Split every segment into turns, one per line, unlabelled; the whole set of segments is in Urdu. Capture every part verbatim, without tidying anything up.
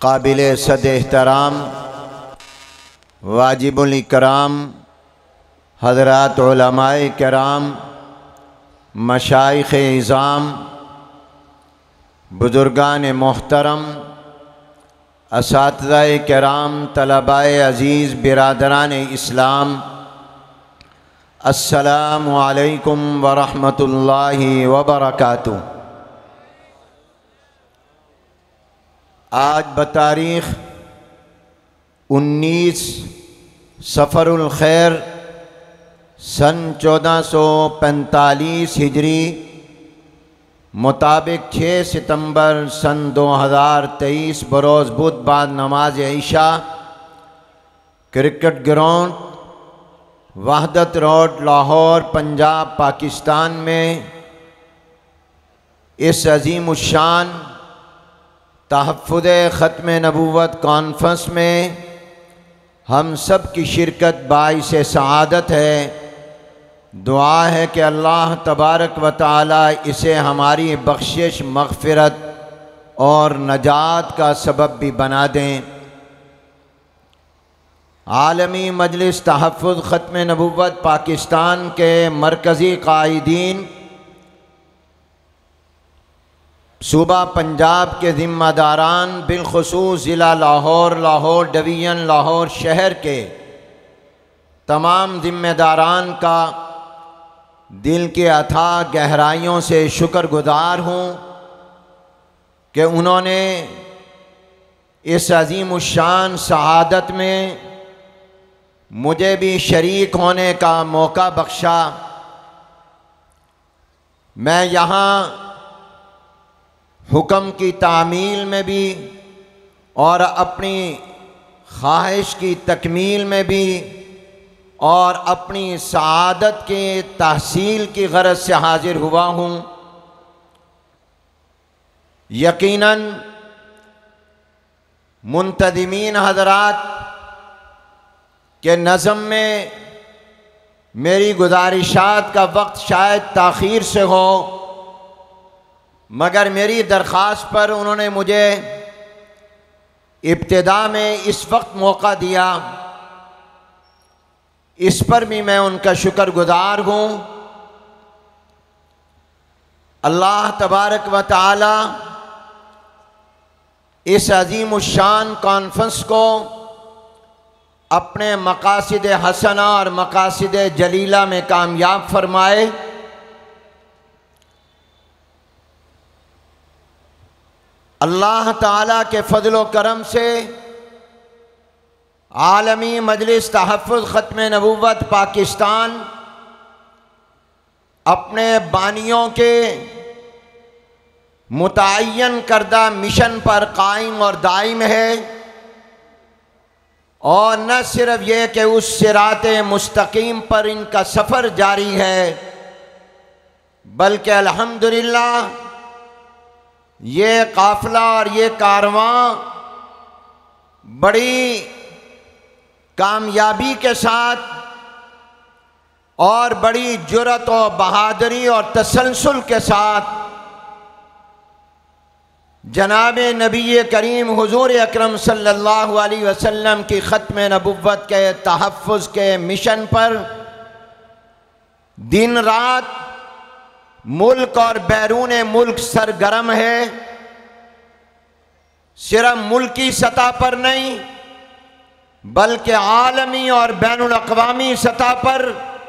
قابل صد احترام واجب الاکرام حضرات علماء کرام، مشائخ اعظام، بزرگان محترم، اساتذہ کرام، طلباء عزیز، برادران اسلام، السلام علیکم ورحمۃ اللہ وبرکاتہ۔ آج بتاریخ انیس صفر الخیر سن چودہ سو پینتالیس ہجری مطابق چھ ستمبر سن دو ہزار تیئیس بروز بدھ بعد نماز عشاء cricket ground Wahdat road Lahore Punjab Pakistan میں اس عظیم الشان تحفظ ختم نبوت کانفرنس میں ہم سب کی شرکت باعث سعادت ہے۔ دعا ہے کہ اللہ تبارک و تعالی اسے ہماری بخشش، مغفرت اور نجات کا سبب بھی بنا دیں۔ عالمی مجلس تحفظ ختم نبوت پاکستان کے مرکزی قائدین، صوبہ پنجاب کے ذمہ داران، بالخصوص ضلع لاہور، لاہور ڈویژن، لاہور شہر کے تمام ذمہ داران کا دل کے اتھاہ گہرائیوں سے شکر گزار ہوں کہ انہوں نے اس عظیم الشان سعادت میں مجھے بھی شریک ہونے کا موقع بخشا۔ میں یہاں حکم کی تعمیل میں بھی اور اپنی خواہش کی تکمیل میں بھی اور اپنی سعادت کے تحصیل کی غرض سے حاضر ہوا ہوں۔ یقیناً منتظمین حضرات کے نظم میں میری گزارشات کا وقت شاید تاخیر سے ہو، مگر میری درخواست پر انہوں نے مجھے ابتدا میں اس وقت موقع دیا، اس پر بھی میں ان کا شکر گزار ہوں۔ اللہ تبارک و تعالی اس عظیم الشان کانفرنس کو اپنے مقاصد حسنہ اور مقاصد جلیلہ میں کامیاب فرمائے۔ اللہ تعالیٰ کے فضل و کرم سے عالمی مجلس تحفظ ختم نبوت پاکستان اپنے بانیوں کے متعین کردہ مشن پر قائم اور دائم ہے، اور نہ صرف یہ کہ اس صراط مستقیم پر ان کا سفر جاری ہے، بلکہ الحمدللہ یہ قافلہ اور یہ کارواں بڑی کامیابی کے ساتھ اور بڑی جرأت و بہادری اور تسلسل کے ساتھ جناب نبی کریم حضور اکرم صلی اللہ علیہ وسلم کی ختم نبوت کے تحفظ کے مشن پر دن رات ملک اور بیرون ملک سرگرم ہے۔ صرف ملکی سطح پر نہیں بلکہ عالمی اور بین الاقوامی سطح پر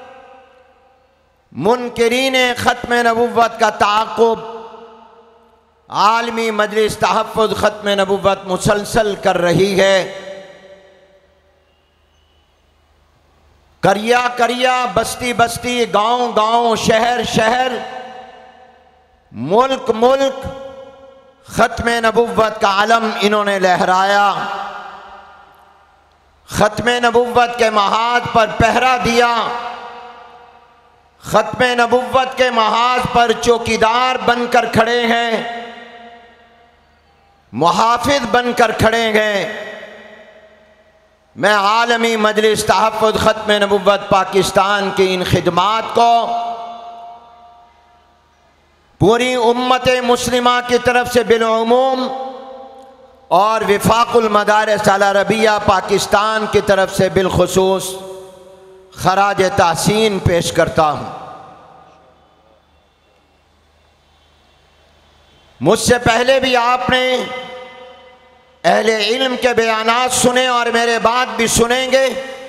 منکرین ختم نبوت کا تعاقب عالمی مجلس تحفظ ختم نبوت مسلسل کر رہی ہے۔ کریا کریا، بستی بستی، گاؤں گاؤں، شہر شہر، ملک ملک ختم نبوت کا علم انہوں نے لہرایا، ختم نبوت کے محاذ پر پہرا دیا، ختم نبوت کے محاذ پر چوکیدار بن کر کھڑے ہیں، محافظ بن کر کھڑے ہیں۔ میں عالمی مجلس تحفظ ختم نبوت پاکستان کی ان خدمات کو پوری امت مسلمہ کی طرف سے بالعموم اور وفاق المدارس العربیہ پاکستان کی طرف سے بالخصوص خراج تحسین پیش کرتا ہوں۔ مجھ سے پہلے بھی آپ نے اہل علم کے بیانات سنے اور میرے بعد بھی سنیں گے۔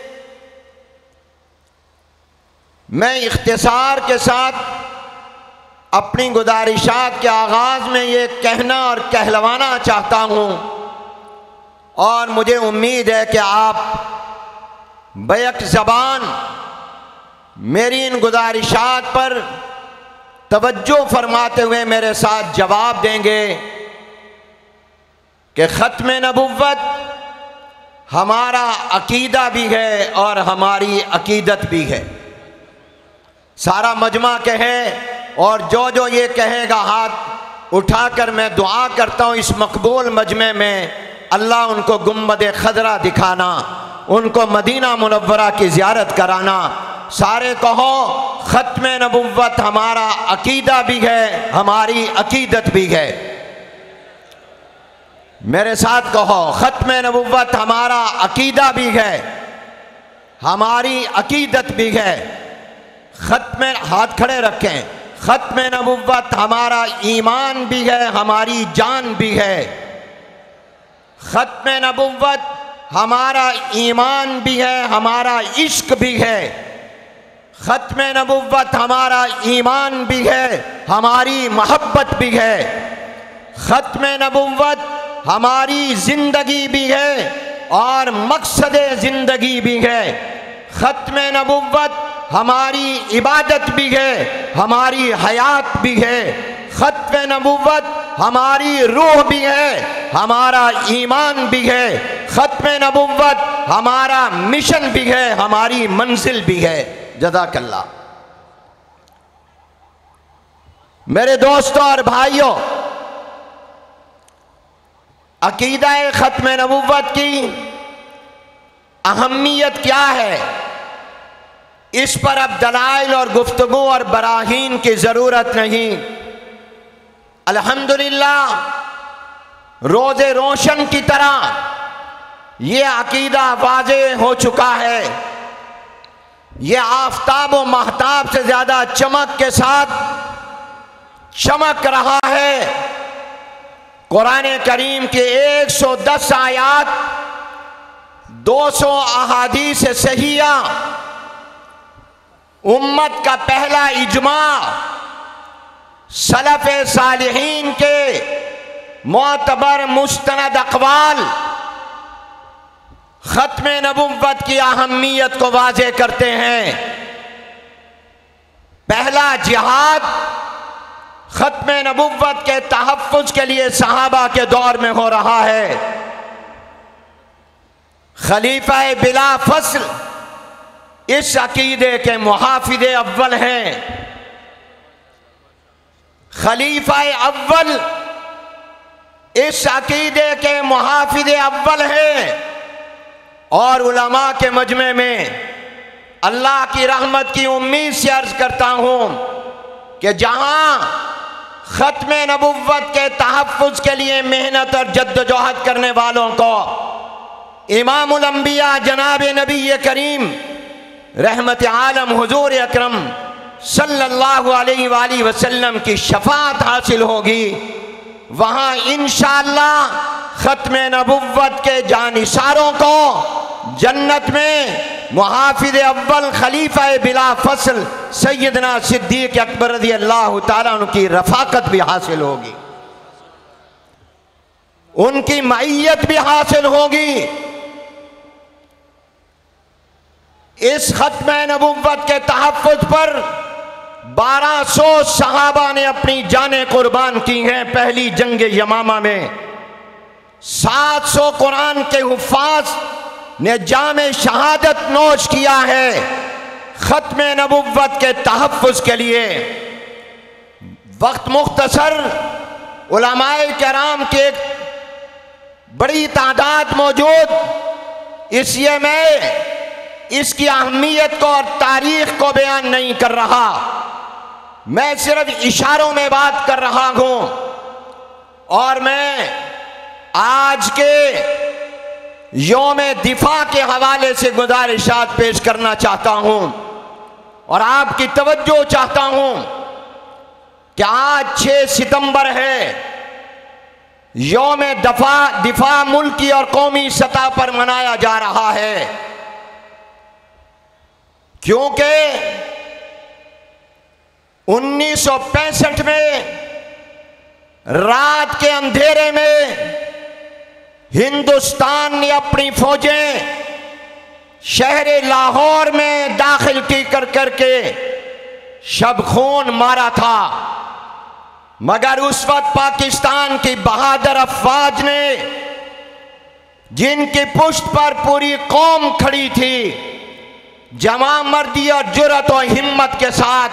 میں اختصار کے ساتھ اپنی گزارشات کے آغاز میں یہ کہنا اور کہلوانا چاہتا ہوں، اور مجھے امید ہے کہ آپ بیک زبان میری ان گزارشات پر توجہ فرماتے ہوئے میرے ساتھ جواب دیں گے کہ ختم نبوت ہمارا عقیدہ بھی ہے اور ہماری عقیدت بھی ہے۔ سارا مجمع کہے اور جو جو یہ کہے گا ہاتھ اٹھا کر میں دعا کرتا ہوں اس مقبول مجمع میں اللہ ان کو گنبد خضرا دکھانا، ان کو مدینہ منورہ کی زیارت کرانا۔ سارے کہو ختم نبوت ہمارا عقیدہ بھی ہے، ہماری عقیدت بھی ہے۔ میرے ساتھ کہو ختم نبوت ہمارا عقیدہ بھی ہے، ہماری عقیدت بھی ہے۔ ختم ہاتھ کھڑے رکھیں۔ ختم نبوت ہمارا ایمان بھی ہے، ہماری جان بھی ہے۔ ختم نبوت ہمارا ایمان بھی ہے، ہمارا عشق بھی ہے۔ ختم نبوت ہمارا ایمان بھی ہے، ہماری محبت بھی ہے۔ ختم نبوت ہماری زندگی بھی ہے اور مقصد زندگی بھی ہے۔ ختم نبوت ہماری عبادت بھی ہے، ہماری حیات بھی ہے۔ ختم نبوت ہماری روح بھی ہے، ہمارا ایمان بھی ہے۔ ختم نبوت ہمارا مشن بھی ہے، ہماری منزل بھی ہے۔ جزاک اللہ۔ میرے دوستوں اور بھائیوں، عقیدہ ختم نبوت کی اہمیت کیا ہے؟ اس پر اب دلائل اور گفتگو اور براہین کی ضرورت نہیں۔ الحمدللہ روز روشن کی طرح یہ عقیدہ واضح ہو چکا ہے۔ یہ آفتاب و مہتاب سے زیادہ چمک کے ساتھ چمک رہا ہے۔ قرآن کریم کے ایک سو دس آیات، دو سو احادیث صحیحہ، امت کا پہلا اجماع، سلف صالحین کے معتبر مستند اقوال ختم نبوت کی اہمیت کو واضح کرتے ہیں۔ پہلا جہاد ختم نبوت کے تحفظ کے لیے صحابہ کے دور میں ہو رہا ہے۔ خلیفہ بلا فصل اس عقیدے کے محافظ اول ہیں۔ خلیفہ اول اس عقیدے کے محافظ اول ہیں، اور علماء کے مجمع میں اللہ کی رحمت کی امید سے عرض کرتا ہوں کہ جہاں ختم نبوت کے تحفظ کے لیے محنت اور جد و جہد کرنے والوں کو امام الانبیاء جناب نبی کریم رحمت عالم حضور اکرم صلی اللہ علیہ وآلہ وسلم کی شفاعت حاصل ہوگی، وہاں انشاءاللہ ختم نبوت کے جانثاروں کو جنت میں محافظ اول خلیفہ بلا فصل سیدنا صدیق اکبر رضی اللہ تعالیٰ عنہ کی رفاقت بھی حاصل ہوگی، ان کی معیت بھی حاصل ہوگی۔ اس ختم نبوت کے تحفظ پر بارہ سو صحابہ نے اپنی جانیں قربان کی ہیں پہلی جنگ یمامہ میں۔ سات سو قرآن کے حفاظ نے جام شہادت نوش کیا ہے ختم نبوت کے تحفظ کے لیے۔ وقت مختصر، علماء کرام کی ایک بڑی تعداد موجود، اس لیے میں اس کی اہمیت کو اور تاریخ کو بیان نہیں کر رہا، میں صرف اشاروں میں بات کر رہا ہوں، اور میں آج کے یوم دفاع کے حوالے سے گزارشات پیش کرنا چاہتا ہوں اور آپ کی توجہ چاہتا ہوں کہ آج چھ ستمبر ہے، یوم دفاع دفاع ملکی اور قومی سطح پر منایا جا رہا ہے، کیونکہ انیس سو پینسٹھ میں رات کے اندھیرے میں ہندوستان نے اپنی فوجیں شہر لاہور میں داخل کی کر کر کے شب خون مارا تھا، مگر اس وقت پاکستان کی بہادر افواج نے، جن کی پشت پر پوری قوم کھڑی تھی، جمع مردی اور جرأت و ہمت کے ساتھ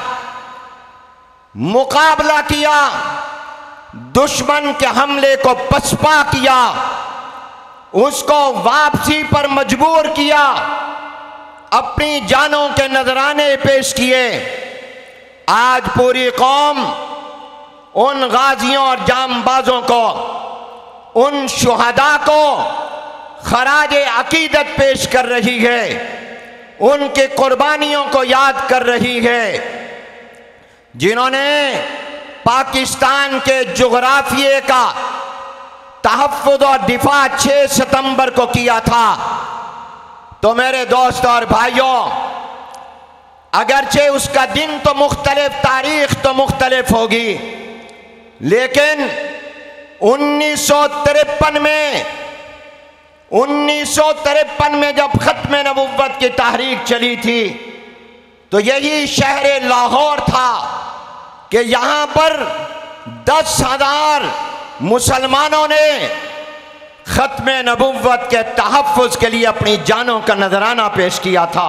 مقابلہ کیا، دشمن کے حملے کو پسپا کیا، اس کو واپسی پر مجبور کیا، اپنی جانوں کے نذرانے پیش کیے۔ آج پوری قوم ان غازیوں اور جانبازوں کو، ان شہداء کو خراج عقیدت پیش کر رہی ہے، ان کی قربانیوں کو یاد کر رہی ہے، جنہوں نے پاکستان کے جغرافیے کا تحفظ اور دفاع چھ ستمبر کو کیا تھا۔ تو میرے دوست اور بھائیوں، اگرچہ اس کا دن تو مختلف، تاریخ تو مختلف ہوگی، لیکن انیس سو ترپن میں انیس سو ترپن میں جب ختم نبوت کی تحریک چلی تھی تو یہی شہر لاہور تھا کہ یہاں پر دس ہزار مسلمانوں نے ختم نبوت کے تحفظ کے لیے اپنی جانوں کا نذرانہ پیش کیا تھا۔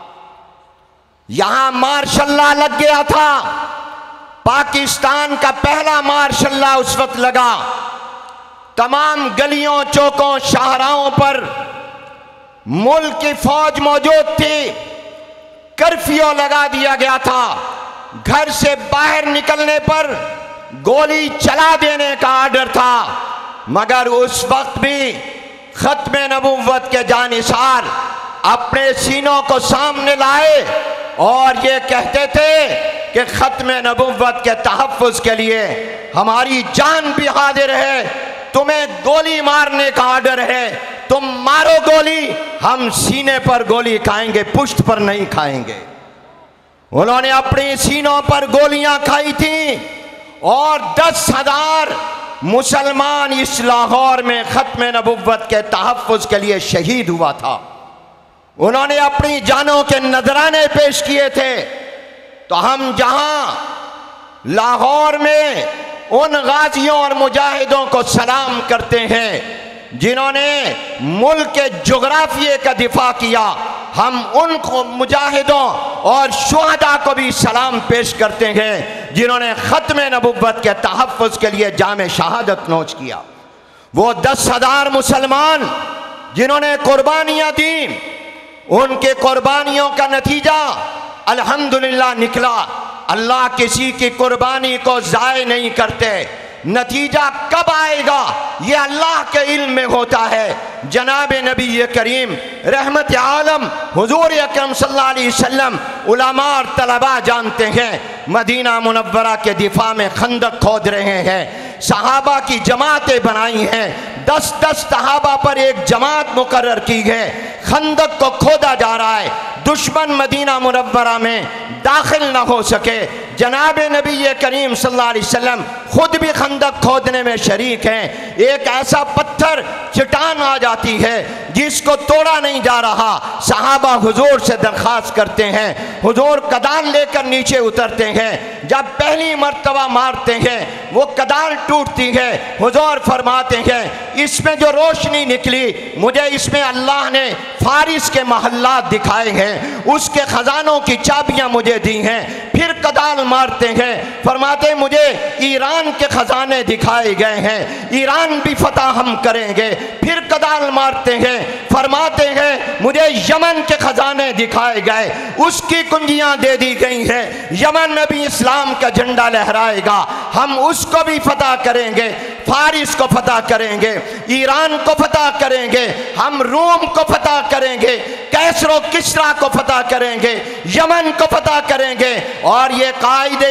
یہاں مارشل لا لگ گیا تھا، پاکستان کا پہلا مارشل لا اس وقت لگا، تمام گلیوں چوکوں شاہراہوں پر ملک کی فوج موجود تھی، کرفیو لگا دیا گیا تھا، گھر سے باہر نکلنے پر گولی چلا دینے کا آرڈر تھا، مگر اس وقت بھی ختم نبوت کے جانثار اپنے سینوں کو سامنے لائے اور یہ کہتے تھے کہ ختم نبوت کے تحفظ کے لیے ہماری جان بھی حاضر ہے، تمہیں گولی مارنے کا آرڈر ہے، تم مارو گولی، ہم سینے پر گولی کھائیں گے، پشت پر نہیں کھائیں گے۔ انہوں نے اپنی سینوں پر گولیاں کھائی تھیں اور دس ہزار مسلمان اس لاہور میں ختم نبوت کے تحفظ کے لیے شہید ہوا تھا۔ انہوں نے اپنی جانوں کے نذرانے پیش کیے تھے۔ تو ہم جہاں لاہور میں ان غازیوں اور مجاہدوں کو سلام کرتے ہیں جنہوں نے ملک کے جغرافیے کا دفاع کیا، ہم ان کو مجاہدوں اور شہداء کو بھی سلام پیش کرتے ہیں جنہوں نے ختم نبوت کے تحفظ کے لیے جام شہادت نوش کیا۔ وہ دس ہزار مسلمان جنہوں نے قربانیاں دیں، ان کے قربانیوں کا نتیجہ الحمدللہ نکلا۔ اللہ کسی کی قربانی کو ضائع نہیں کرتے، نتیجہ کب آئے گا یہ اللہ کے علم میں ہوتا ہے۔ جناب نبی کریم رحمت عالم حضور اکرم صلی اللہ علیہ وسلم علماء اور طلباء جانتے ہیں، مدینہ منورہ کے دفاع میں خندق کھود رہے ہیں، صحابہ کی جماعتیں بنائی ہیں، دس دس صحابہ پر ایک جماعت مقرر کی ہے، خندق کو کھودا جا رہا ہے، دشمن مدینہ منورہ میں داخل نہ ہو سکے۔ جناب نبی کریم صلی اللہ علیہ وسلم خود بھی خندق کھودنے میں شریک ہیں۔ ایک ایسا پتھر چٹان آ جاتی ہے جس کو توڑا نہیں جا رہا، صحابہ حضور سے درخواست کرتے ہیں، حضور کدال لے کر نیچے اترتے ہیں، جب پہلی مرتبہ مارتے ہیں وہ کدال ٹوٹتی ہے، حضور فرماتے ہیں اس میں جو روشنی نکلی مجھے اس میں اللہ نے فارس کے محلات دکھائے ہیں، اس کے خزانوں کی چابیاں مجھے دی ہیں۔ پھر کدال مارتے ہیں، فرماتے ہیں مجھے ایران کے خزانے دکھائے گئے ہیں، ایران بھی فتح ہم کریں گے۔ پھر کدال مارتے ہیں، فرماتے ہیں مجھے یمن کے خزانے دکھائے گئے، اس کی کنجیاں دے دی گئی ہیں، یمن میں بھی اسلام کا جھنڈا لہرائے گا، ہم اس کو بھی فتح کریں گے۔ فارس کو فتح کریں گے، ایران کو فتح کریں گے، ہم روم کو فتح کریں گے، کیسر و کسرا کو فتح کریں گے، یمن کو فتح کریں گے۔ اور یہ قائد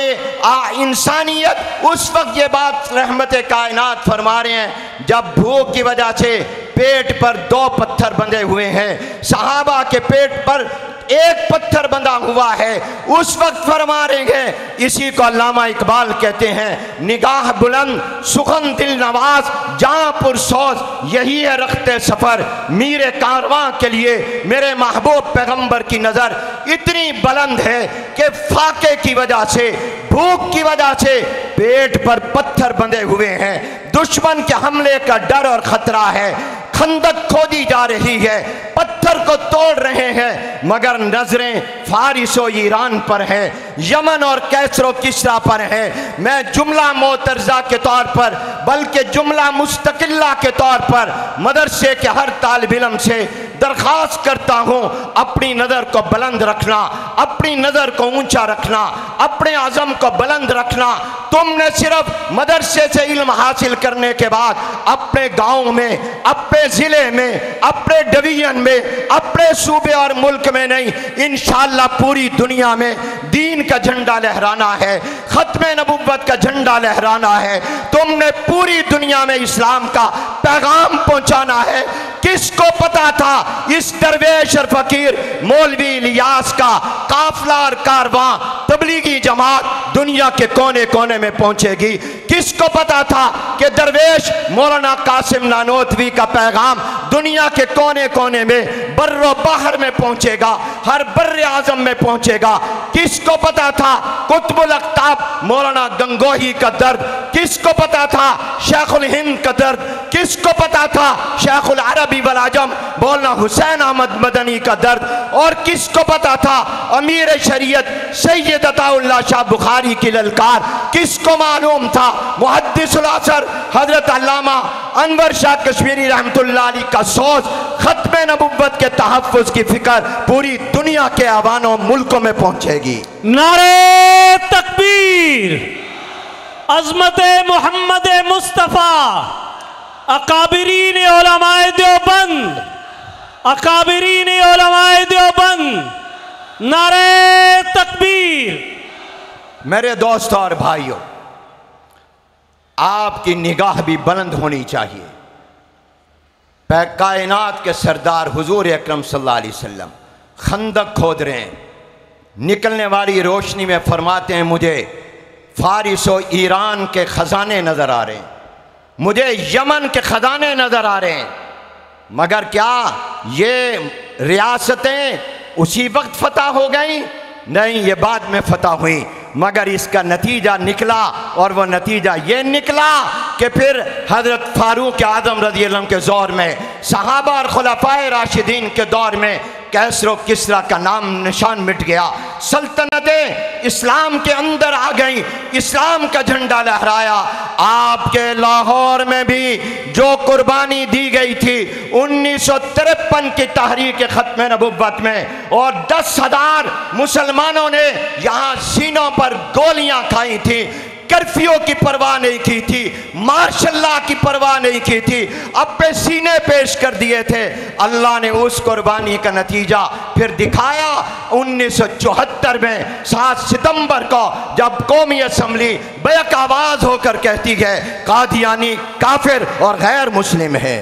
انسانیت اس وقت یہ بات رحمت کائنات فرما رہے ہیں جب بھوک کی وجہ سے پیٹ پر دو پتھر بندھے ہوئے ہیں، صحابہ کے پیٹ پر ایک پتھر بندھا ہوا ہے، اس وقت فرما رہے ہیں۔ اسی کو علامہ اقبال کہتے ہیں، نگاہ بلند سخن دل نواز جاں پر سوز، یہی ہے رخت سفر میرے کارواں کے لیے۔ میرے محبوب پیغمبر کی نظر اتنی بلند ہے کہ فاقے کی وجہ سے، بھوک کی وجہ سے پیٹ پر پتھر بندھے ہوئے ہیں، دشمن کے حملے کا ڈر اور خطرہ ہے، خندق کھودی جا رہی ہے، پتھر کو توڑ رہے ہیں، مگر نظریں فارس و ایران پر ہیں، یمن اور کیسر و کسرا پر ہیں۔ میں جملہ معترضہ کے طور پر بلکہ جملہ مستقلہ کے طور پر مدرسے کے ہر طالب علم سے درخواست کرتا ہوں، اپنی نظر کو بلند رکھنا، اپنی نظر کو اونچا رکھنا، اپنے عزم کو بلند رکھنا۔ تم نے صرف مدرسے سے علم حاصل کرنے کے بعد اپنے گاؤں میں، اپنے ضلع میں، اپنے ڈویژن میں، اپنے صوبے اور ملک میں نہیں، انشاءاللہ پوری دنیا میں دین کا جھنڈا لہرانا ہے، ختم نبوت کا جھنڈا لہرانا ہے۔ تم نے پوری دنیا میں اسلام کا پیغام پہنچانا ہے۔ کس کو پتا تھا اس درویش اور فقیر مولوی الیاس کا قافلہ اور کارواں تبلیغی جماعت دنیا کے کونے کونے میں پہنچے گی؟ کس کو پتا تھا کہ درویش مولانا قاسم نانوتوی کا پیغام دنیا کے کونے کونے میں بر و بحر میں پہنچے گا، ہر بر اعظم میں پہنچے گا؟ کس کو پتا تھا قطب الاقطاب مولانا گنگوہی کا درد؟ کس کو پتا تھا شیخ الہند کا درد؟ کس کو پتا تھا شیخ العربی والعجم مولانا حسین احمد مدنی کا درد؟ اور کس کو پتا تھا امیر شریعت سید عطا اللہ شاہ بخاری کی للکار؟ کس کو معلوم تھا محدث العصر حضرت علامہ انور شاہ کشمیری رحمت اللہ علیہ کا سوز ختم نبوت کے تحفظ کی فکر پوری دنیا کے آبانوں ملکوں میں پہنچے گی؟
نعرہ تکبیر، عظمت محمد مصطفیٰ، اکابرین علماء دیوبند، اکابرین علماء دیوبند، نعرہ تکبیر۔
میرے دوست اور بھائیوں، آپ کی نگاہ بھی بلند ہونی چاہیے۔ کائنات کے سردار حضور اکرم صلی اللہ علیہ وسلم خندق کھود رہے ہیں، نکلنے والی روشنی میں فرماتے ہیں مجھے فارس و ایران کے خزانے نظر آ رہے ہیں، مجھے یمن کے خزانے نظر آ رہے ہیں۔ مگر کیا یہ ریاستیں اسی وقت فتح ہو گئیں؟ نہیں، یہ بعد میں فتح ہوئیں، مگر اس کا نتیجہ نکلا، اور وہ نتیجہ یہ نکلا کہ پھر حضرت فاروق اعظم رضی اللہ عنہ کے دور میں، صحابہ اور خلفائے راشدین کے دور میں کیسر و کسرا کا نام نشان مٹ گیا، سلطنتیں اسلام کے اندر آ گئیں، اسلام کا جھنڈا لہرایا۔ آپ کے لاہور میں بھی جو قربانی دی گئی تھی انیس سو ترپن کی تحریک ختم نبوت میں، اور دس ہزار مسلمانوں نے یہاں سینوں پر گولیاں کھائی تھیں، کرفیو کی پرواہ نہیں کی تھی، مارشل لا کی پرواہ نہیں کی تھی، اپنے سینے پیش کر دیے تھے۔ اللہ نے اس قربانی کا نتیجہ پھر دکھایا انیس سو چوہتر میں سات ستمبر کو، جب قومی اسمبلی بیک آواز ہو کر کہتی ہے قادیانی کافر اور غیر مسلم ہے۔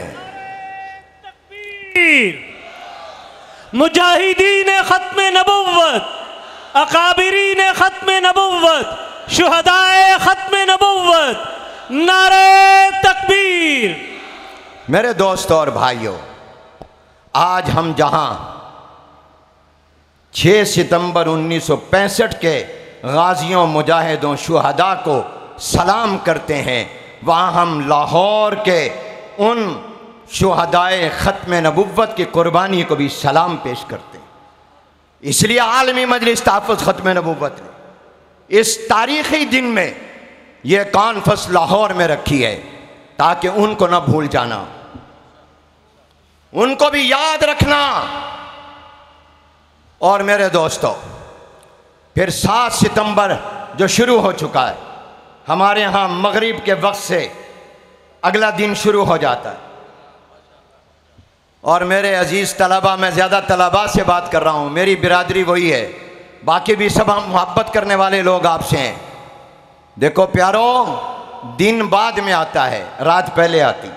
مجاہدین ختم نبوت، اکابرین ختم نبوت، شہدائے ختم نبوت، نعرہ تکبیر۔
میرے دوست اور بھائیوں، آج ہم جہاں چھ ستمبر انیس سو پینسٹھ کے غازیوں، مجاہدوں، شہداء کو سلام کرتے ہیں، وہاں ہم لاہور کے ان شہدائے ختم نبوت کی قربانی کو بھی سلام پیش کرتے ہیں۔ اس لیے عالمی مجلس تحفظ ختم نبوت نے اس تاریخی دن میں یہ کانفرنس لاہور میں رکھی ہے تاکہ ان کو نہ بھول جانا، ان کو بھی یاد رکھنا۔ اور میرے دوستو، پھر سات ستمبر جو شروع ہو چکا ہے، ہمارے ہاں مغرب کے وقت سے اگلا دن شروع ہو جاتا ہے۔ اور میرے عزیز طلبہ، میں زیادہ طلبہ سے بات کر رہا ہوں، میری برادری وہی ہے، باقی بھی سب ہم محبت کرنے والے لوگ آپ سے ہیں۔ دیکھو پیارو، دن بعد میں آتا ہے، رات پہلے آتی۔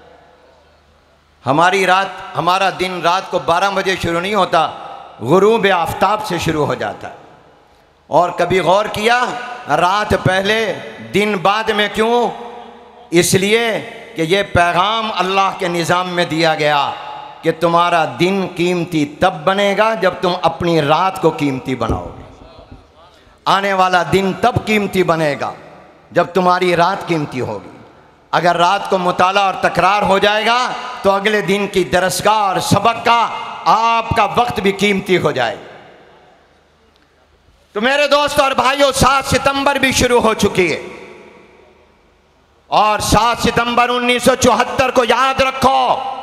ہماری رات ہمارا دن رات کو بارہ بجے شروع نہیں ہوتا، غروب آفتاب سے شروع ہو جاتا ہے۔ اور کبھی غور کیا رات پہلے دن بعد میں کیوں؟ اس لیے کہ یہ پیغام اللہ کے نظام میں دیا گیا کہ تمہارا دن قیمتی تب بنے گا جب تم اپنی رات کو قیمتی بناؤ گے۔ آنے والا دن تب قیمتی بنے گا جب تمہاری رات قیمتی ہوگی۔ اگر رات کو مطالعہ اور تکرار ہو جائے گا تو اگلے دن کی درسگاہ اور سبق کا آپ کا وقت بھی قیمتی ہو جائے گا۔ تو میرے دوست اور بھائیوں، سات ستمبر بھی شروع ہو چکی ہے، اور سات ستمبر انیس سو چوہتر کو یاد رکھو،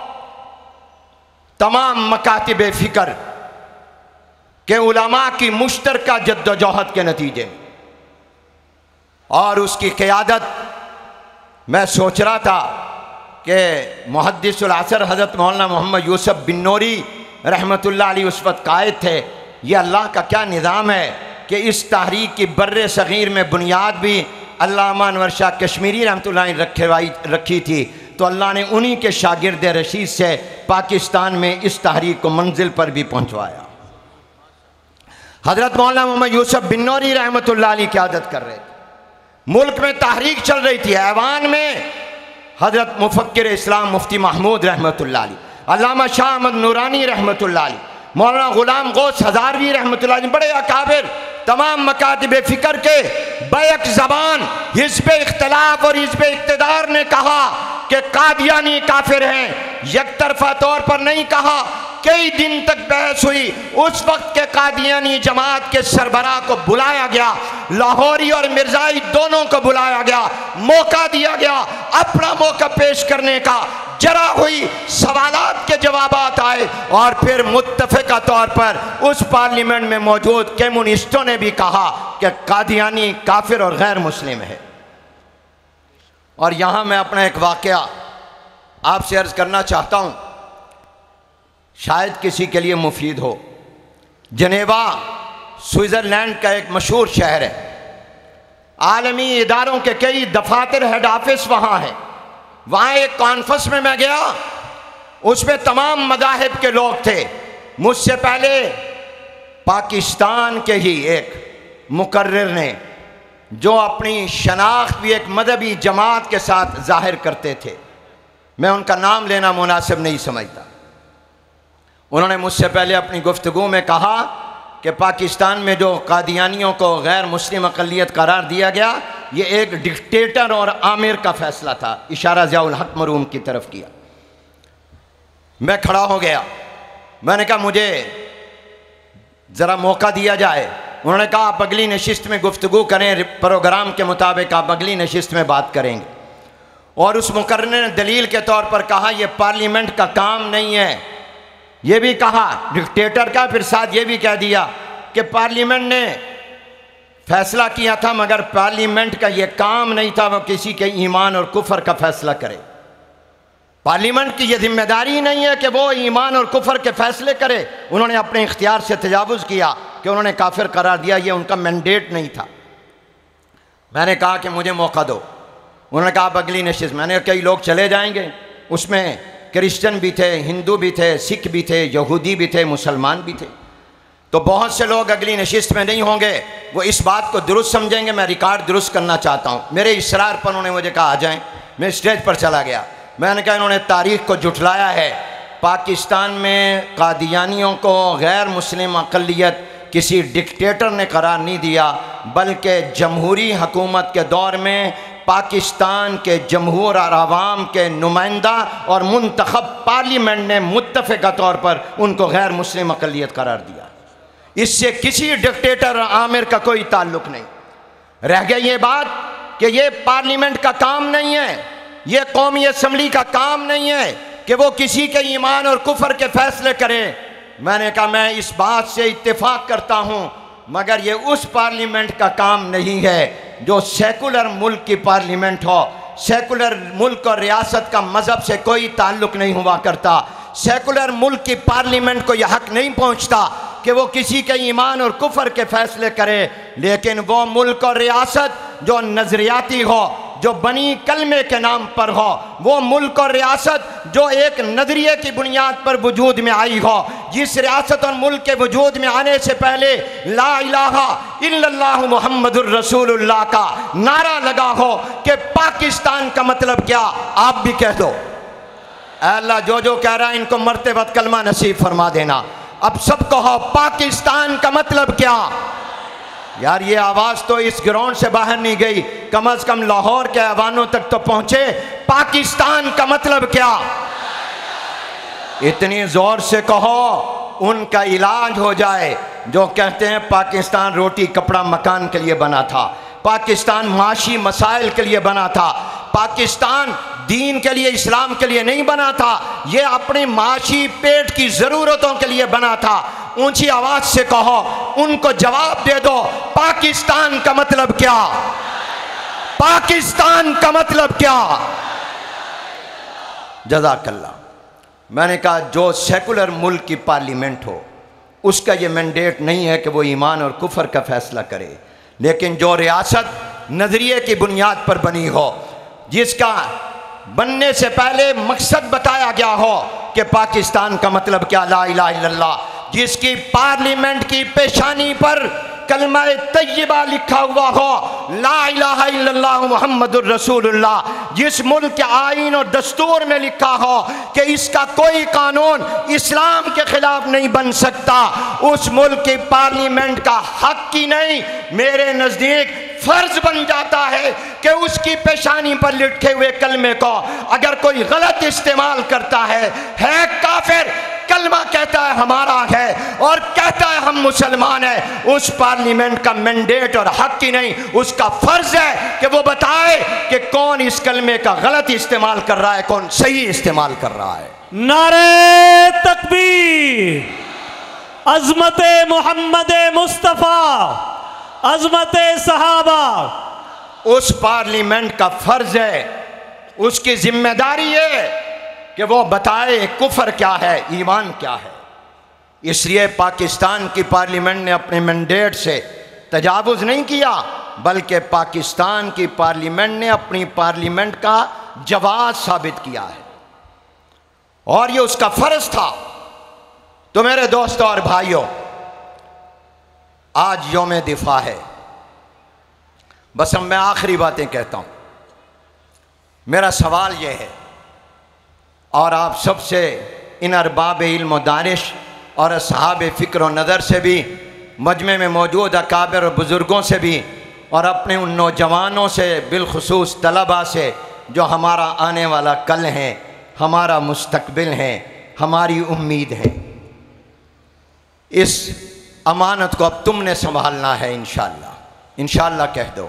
تمام مکاتب فکر کے علماء کی مشترکہ جد و جہد کے نتیجے میں، اور اس کی قیادت میں سوچ رہا تھا کہ محدث العصر حضرت مولانا محمد یوسف بن نوری رحمۃ اللہ علیہ اس وقت قائد تھے۔ یہ اللہ کا کیا نظام ہے کہ اس تحریک کی بر صغیر میں بنیاد بھی علامہ انور شاہ کشمیری رحمۃ اللہ علیہ رکھی تھی، تو اللہ نے انہی کے شاگرد رشید سے پاکستان میں اس تحریک کو منزل پر بھی پہنچوایا۔ حضرت مولانا محمد یوسف بن نوری رحمۃ اللہ علیہ قیادت کر رہے تھے، ملک میں تحریک چل رہی تھی۔ ایوان میں حضرت مفکر اسلام مفتی محمود رحمۃ اللہ علیہ، علامہ شاہ احمد نورانی رحمۃ اللہ علیہ، مولانا غلام غوث ہزاروی رحمۃ اللہ علیہ، بڑے اکابر تمام مکاتب فکر کے بیک زبان حزب اختلاف اور حزب اقتدار نے کہا کہ قادیانی کافر ہیں۔ یک طرفہ طور پر نہیں کہا، کئی دن تک بحث ہوئی۔ اس وقت کے قادیانی جماعت کے سربراہ کو بلایا گیا، لاہوری اور مرزائی دونوں کو بلایا گیا، موقع دیا گیا اپنا موقع پیش کرنے کا۔ جرا ہوئی، سوالات کے جوابات آئے، اور پھر متفقہ طور پر اس پارلیمنٹ میں موجود کمیونسٹوں نے بھی کہا کہ قادیانی کافر اور غیر مسلم ہے۔ اور یہاں میں اپنا ایک واقعہ آپ سے عرض کرنا چاہتا ہوں، شاید کسی کے لیے مفید ہو۔ جنیوا سوئٹزرلینڈ کا ایک مشہور شہر ہے، عالمی اداروں کے کئی دفاتر ہیڈ آفس وہاں ہیں۔ وہاں ایک کانفرنس میں میں گیا، اس میں تمام مذاہب کے لوگ تھے۔ مجھ سے پہلے پاکستان کے ہی ایک مقرر نے، جو اپنی شناخت بھی ایک مذہبی جماعت کے ساتھ ظاہر کرتے تھے، میں ان کا نام لینا مناسب نہیں سمجھتا، انہوں نے مجھ سے پہلے اپنی گفتگو میں کہا کہ پاکستان میں جو قادیانیوں کو غیر مسلم اقلیت قرار دیا گیا، یہ ایک ڈکٹیٹر اور آمر کا فیصلہ تھا۔ اشارہ ضیاء الحق مرحوم کی طرف کیا۔ میں کھڑا ہو گیا، میں نے کہا مجھے ذرا موقع دیا جائے۔ انہوں نے کہا آپ اگلی نشست میں گفتگو کریں، پروگرام کے مطابق آپ اگلی نشست میں بات کریں گے۔ اور اس مقرر نے دلیل کے طور پر کہا یہ پارلیمنٹ کا کام نہیں ہے، یہ بھی کہا ڈکٹیٹر کا، پھر ساتھ یہ بھی کہہ دیا کہ پارلیمنٹ نے فیصلہ کیا تھا، مگر پارلیمنٹ کا یہ کام نہیں تھا وہ کسی کے ایمان اور کفر کا فیصلہ کرے۔ پارلیمنٹ کی یہ ذمہ داری نہیں ہے کہ وہ ایمان اور کفر کے فیصلے کرے۔ انہوں نے اپنے اختیار سے تجاوز کیا کہ انہوں نے کافر قرار دیا، یہ ان کا مینڈیٹ نہیں تھا۔ میں نے کہا کہ مجھے موقع دو۔ انہوں نے کہا آپ اگلی نشست، میں نے کہا کئی لوگ چلے جائیں گے، اس میں کرسچن بھی تھے، ہندو بھی تھے، سکھ بھی تھے، یہودی بھی تھے، مسلمان بھی تھے، تو بہت سے لوگ اگلی نشست میں نہیں ہوں گے، وہ اس بات کو درست سمجھیں گے۔ میں ریکارڈ درست کرنا چاہتا ہوں۔ میرے اصرار پر انہوں نے مجھے کہا آ جائیں، میں اسٹیج پر چلا گیا۔ میں نے کہا انہوں نے تاریخ کو جھٹلایا ہے، پاکستان میں قادیانیوں کو غیر مسلم اقلیت کسی ڈکٹیٹر نے قرار نہیں دیا، بلکہ جمہوری حکومت کے دور میں پاکستان کے جمہور اور عوام کے نمائندہ اور منتخب پارلیمنٹ نے متفقہ طور پر ان کو غیر مسلم اقلیت قرار دیا۔ اس سے کسی ڈکٹیٹر عامر کا کوئی تعلق نہیں۔ رہ گئی یہ بات کہ یہ پارلیمنٹ کا کام نہیں ہے، یہ قومی اسمبلی کا کام نہیں ہے کہ وہ کسی کے ایمان اور کفر کے فیصلے کرے۔ میں نے کہا میں اس بات سے اتفاق کرتا ہوں، مگر یہ اس پارلیمنٹ کا کام نہیں ہے جو سیکولر ملک کی پارلیمنٹ ہو، سیکولر ملک اور ریاست کا مذہب سے کوئی تعلق نہیں ہوا کرتا۔ سیکولر ملک کی پارلیمنٹ کو یہ حق نہیں پہنچتا کہ وہ کسی کے ایمان اور کفر کے فیصلے کرے، لیکن وہ ملک اور ریاست جو نظریاتی ہو، جو بنی کلمے کے نام پر ہو، وہ ملک اور ریاست جو ایک نظریے کی بنیاد پر وجود میں آئی ہو، جس ریاست اور ملک کے وجود میں آنے سے پہلے لا الہ الا اللہ محمد الرسول اللہ کا نعرہ لگا ہو کہ پاکستان کا مطلب کیا، آپ بھی کہہ دو۔ اے اللہ جو جو کہہ رہا ہے ان کو مرتے وقت کلمہ نصیب فرما دینا۔ اب سب کہو پاکستان کا مطلب کیا؟ یار یہ آواز تو اس گراؤنڈ سے باہر نہیں گئی، کم از کم لاہور کے ایوانوں تک تو پہنچے۔ پاکستان کا مطلب کیا؟ اتنی زور سے کہو ان کا علاج ہو جائے جو کہتے ہیں پاکستان روٹی کپڑا مکان کے لیے بنا تھا، پاکستان معاشی مسائل کے لیے بنا تھا، پاکستان دین کے لیے اسلام کے لیے نہیں بنا تھا، یہ اپنی معاشی پیٹ کی ضرورتوں کے لیے بنا تھا۔ اونچی آواز سے کہو، ان کو جواب دے دو، پاکستان کا مطلب کیا؟ پاکستان کا مطلب کیا؟ جزاک اللہ۔ میں نے کہا جو سیکولر ملک کی پارلیمنٹ ہو اس کا یہ مینڈیٹ نہیں ہے کہ وہ ایمان اور کفر کا فیصلہ کرے، لیکن جو ریاست نظریے کی بنیاد پر بنی ہو، جس کا بننے سے پہلے مقصد بتایا گیا ہو کہ پاکستان کا مطلب کیا، لا الہ الا اللہ، جس کی پارلیمنٹ کی پیشانی پر کلمہ طیبہ لکھا ہوا ہو، لا الہ الا اللہ محمد الرسول اللہ، جس ملک کے آئین اور دستور میں لکھا ہو کہ اس کا کوئی قانون اسلام کے خلاف نہیں بن سکتا، اس ملک کی پارلیمنٹ کا حق کی نہیں، میرے نزدیک فرض بن جاتا ہے کہ اس کی پیشانی پر لکھے ہوئے کلمے کو اگر کوئی غلط استعمال کرتا ہے ہے کافر، کلمہ کہتا ہے ہمارا ہے اور کہتا ہے ہم مسلمان ہیں، اس پارلیمنٹ کا مینڈیٹ اور حق کی نہیں، اس کا فرض ہے کہ وہ بتائے کہ کون اس کلمے کا غلط استعمال کر رہا ہے، کون صحیح استعمال کر رہا ہے۔
نعرہ تکبیر، عظمت محمد مصطفیٰ، عظمت صحابہ۔
اس پارلیمنٹ کا فرض ہے، اس کی ذمہ داری ہے کہ وہ بتائے کفر کیا ہے، ایمان کیا ہے۔ اس لیے پاکستان کی پارلیمنٹ نے اپنے مینڈیٹ سے تجاوز نہیں کیا، بلکہ پاکستان کی پارلیمنٹ نے اپنی پارلیمنٹ کا جواز ثابت کیا ہے، اور یہ اس کا فرض تھا۔ تو میرے دوستوں اور بھائیوں، آج یوم دفاع ہے، بس اب میں آخری باتیں کہتا ہوں۔ میرا سوال یہ ہے، اور آپ سب سے، ان ارباب علم و دانش اور اصحاب فکر و نظر سے بھی، مجمع میں موجود اکابر اور بزرگوں سے بھی، اور اپنے ان نوجوانوں سے، بالخصوص طلباء سے جو ہمارا آنے والا کل ہے، ہمارا مستقبل ہے، ہماری امید ہے، اس امانت کو اب تم نے سنبھالنا ہے انشاءاللہ۔ انشاءاللہ کہہ دو۔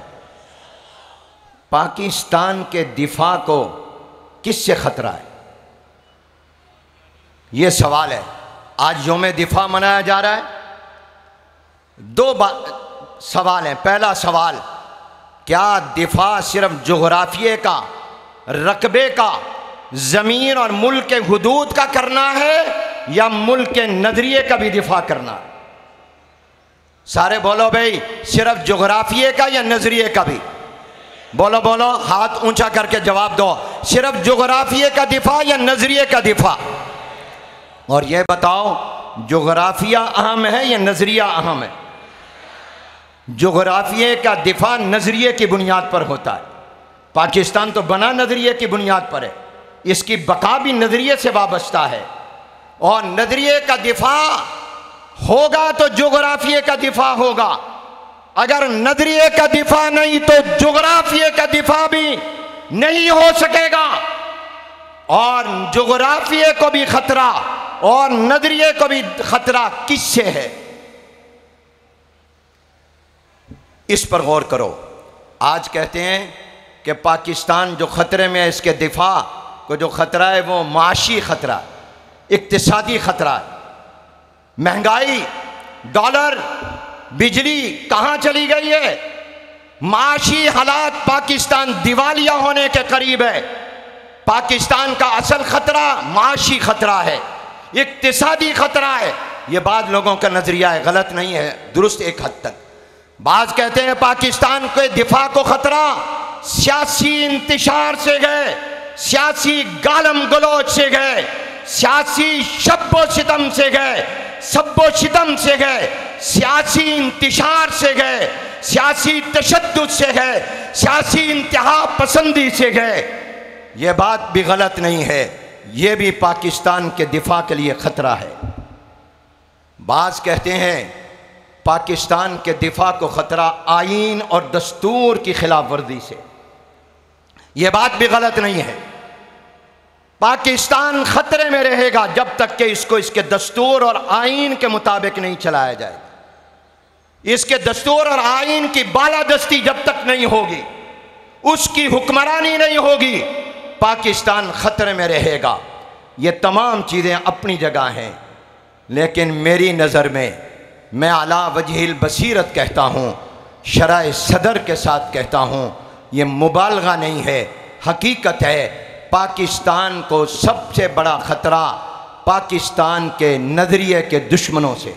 پاکستان کے دفاع کو کس سے خطرہ ہے؟ یہ سوال ہے۔ آج یوم دفاع منایا جا رہا ہے، دو سوال ہیں۔ پہلا سوال، کیا دفاع صرف جغرافیے کا، رقبے کا، زمین اور ملک کے حدود کا کرنا ہے، یا ملک کے نظریے کا بھی دفاع کرنا ہے؟ سارے بولو بھئی، صرف جغرافیے کا یا نظریے کا بھی؟ بولو بولو، ہاتھ اونچا کر کے جواب دو۔ صرف جغرافیے کا دفاع یا نظریے کا دفاع؟ اور یہ بتاؤ، جغرافیہ اہم ہے یا نظریہ اہم ہے؟ جغرافیے کا دفاع نظریے کی بنیاد پر ہوتا ہے۔ پاکستان تو بنا نظریے کی بنیاد پر ہے، اس کی بقا بھی نظریے سے وابستہ ہے، اور نظریے کا دفاع ہوگا تو جغرافیے کا دفاع ہوگا، اگر نظریے کا دفاع نہیں تو جغرافیے کا دفاع بھی نہیں ہو سکے گا۔ اور جغرافیے کو بھی خطرہ اور نظریے کو بھی خطرہ کس سے ہے؟ اس پر غور کرو۔ آج کہتے ہیں کہ پاکستان جو خطرے میں ہے، اس کے دفاع کو جو خطرہ ہے وہ معاشی خطرہ، اقتصادی خطرہ، مہنگائی، ڈالر، بجلی کہاں چلی گئی ہے؟ معاشی حالات پاکستان دیوالیہ ہونے کے قریب ہے۔ پاکستان کا اصل خطرہ معاشی خطرہ ہے، اقتصادی خطرہ ہے۔ یہ بعض لوگوں کا نظریہ ہے، غلط نہیں ہے، درست ایک حد تک۔ بعض کہتے ہیں پاکستان کے دفاع کو خطرہ سیاسی انتشار سے گئے، سیاسی گالم گلوچ سے گئے، سیاسی شب و ستم سے گئے، سب و شتم سے گئے، سیاسی انتشار سے گئے، سیاسی تشدد سے گئے، سیاسی انتہا پسندی سے گئے۔ یہ بات بھی غلط نہیں ہے، یہ بھی پاکستان کے دفاع کے لیے خطرہ ہے۔ بعض کہتے ہیں پاکستان کے دفاع کو خطرہ آئین اور دستور کی خلاف ورزی سے، یہ بات بھی غلط نہیں ہے۔ پاکستان خطرے میں رہے گا جب تک کہ اس کو اس کے دستور اور آئین کے مطابق نہیں چلایا جائے گا۔ اس کے دستور اور آئین کی بالادستی جب تک نہیں ہوگی، اس کی حکمرانی نہیں ہوگی، پاکستان خطرے میں رہے گا۔ یہ تمام چیزیں اپنی جگہ ہیں، لیکن میری نظر میں، میں علی وجہ البصیرت کہتا ہوں، شرح صدر کے ساتھ کہتا ہوں، یہ مبالغہ نہیں ہے، حقیقت ہے۔ پاکستان کو سب سے بڑا خطرہ پاکستان کے نظریے کے دشمنوں سے،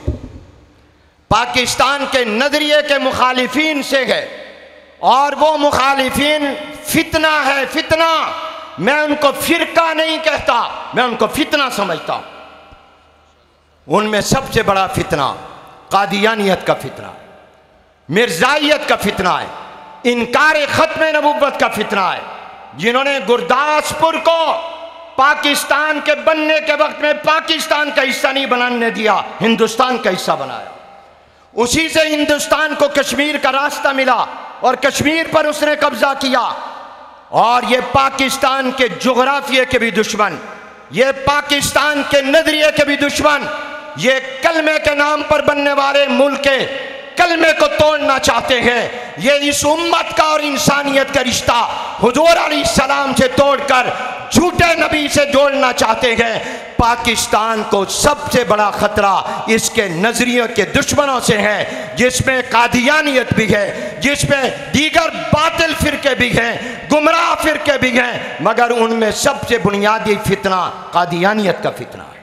پاکستان کے نظریے کے مخالفین سے ہے، اور وہ مخالفین فتنہ ہے، فتنہ۔ میں ان کو فرقہ نہیں کہتا، میں ان کو فتنہ سمجھتا ہوں۔ ان میں سب سے بڑا فتنہ قادیانیت کا فتنہ، مرزائیت کا فتنہ ہے، انکار ختم نبوت کا فتنہ ہے، جنہوں نے گرداسپور کو پاکستان کے بننے کے وقت میں پاکستان کا حصہ نہیں بنانے دیا، ہندوستان کا حصہ بنایا۔ اسی سے ہندوستان کو کشمیر کا راستہ ملا اور کشمیر پر اس نے قبضہ کیا۔ اور یہ پاکستان کے جغرافیے کے بھی دشمن، یہ پاکستان کے نظریے کے بھی دشمن، یہ کلمے کے نام پر بننے والے ملک کے کلمے کو توڑنا چاہتے ہیں۔ یہ اس امت کا اور انسانیت کا رشتہ حضور علیہ السلام سے توڑ کر جھوٹے نبی سے جوڑنا چاہتے ہیں۔ پاکستان کو سب سے بڑا خطرہ اس کے نظریے کے دشمنوں سے ہے، جس میں قادیانیت بھی ہے، جس میں دیگر باطل فرقے بھی ہیں، گمراہ فرقے بھی ہیں، مگر ان میں سب سے بنیادی فتنہ قادیانیت کا فتنہ ہے۔